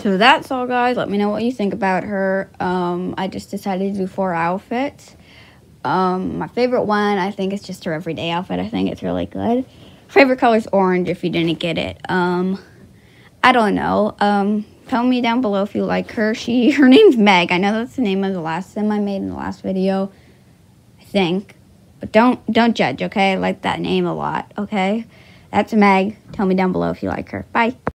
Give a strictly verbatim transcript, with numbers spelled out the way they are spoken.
So that's all, guys. Let me know what you think about her. Um, I just decided to do four outfits. Um, my favorite one, I think, is just her everyday outfit. I think it's really good. Favorite color is orange, if you didn't get it. Um, I don't know. Um, tell me down below if you like her. She, her name's Meg. I know that's the name of the last sim I made in the last video. I think. But don't, don't judge, okay? I like that name a lot, okay? That's Meg. Tell me down below if you like her. Bye.